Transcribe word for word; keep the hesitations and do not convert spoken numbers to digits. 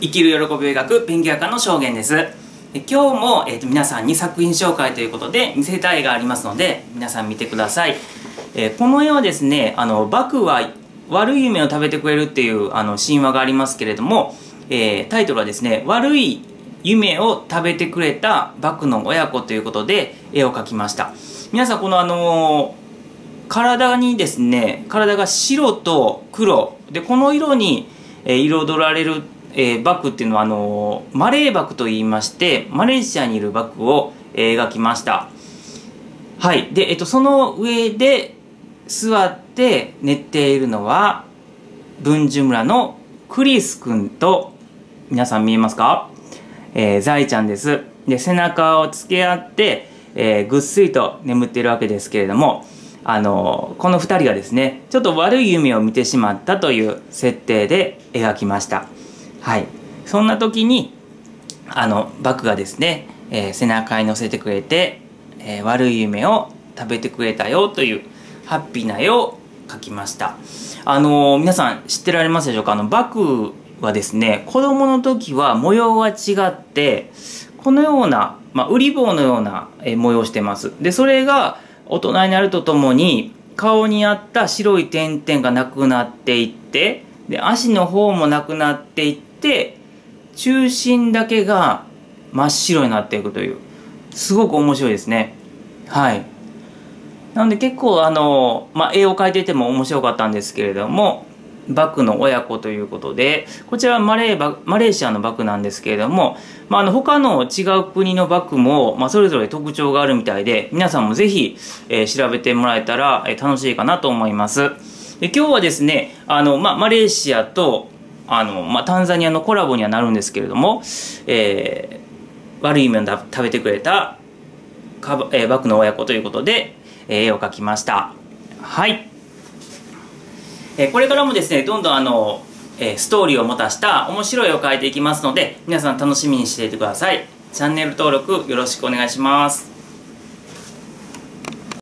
生きる喜びを描くペンギン画家の証言です。今日も、えー、と皆さんに作品紹介ということで見せたい絵がありますので皆さん見てください。えー、この絵はですね、あのバクは悪い夢を食べてくれるっていうあの神話がありますけれども、えー、タイトルはですね、悪い夢を食べてくれたバクの親子ということで絵を描きました。皆さんこのあのー、体にですね、体が白と黒でこの色に、えー、彩られるえー、バクっていうのはあのー、マレーバクと言いましてマレーシアにいるバクを、えー、描きました。はいで、えっと、その上で座って寝ているのは文殊村のクリス君と、皆さん見えますか、えー、ザイちゃんです。で背中をつけ合って、えー、ぐっすりと眠っているわけですけれども、あのー、このふたりがですねちょっと悪い夢を見てしまったという設定で描きました。はい、そんな時にあのバクがですね、えー、背中に乗せてくれて、えー、悪い夢を食べてくれたよというハッピーな絵を描きました。あのー、皆さん知ってられますでしょうか。あのバクはですね子供の時は模様が違ってこのような、まあ、ウリ棒のような、えー、模様をしてます。でそれが大人になるとともに顔にあった白い点々がなくなっていってで足の方もなくなっていってで中心だけが真っ白になっていくというすごく面白いですね。はいなので結構あの、まあ、絵を描いていても面白かったんですけれども、バクの親子ということでこちらはマレーバマレーシアのバクなんですけれども、まあ、あの他の違う国のバクも、まあ、それぞれ特徴があるみたいで皆さんも是非、えー、調べてもらえたら、えー、楽しいかなと思います。で今日はですねあの、まあ、マレーシアとあのまあ、タンザニアのコラボにはなるんですけれども、えー、悪い夢を食べてくれたカ、えー、バクの親子ということで、えー、絵を描きました。はい、えー、これからもですねどんどんあの、えー、ストーリーを持たした面白い絵を描いていきますので皆さん楽しみにしていてください。チャンネル登録よろしくお願いします。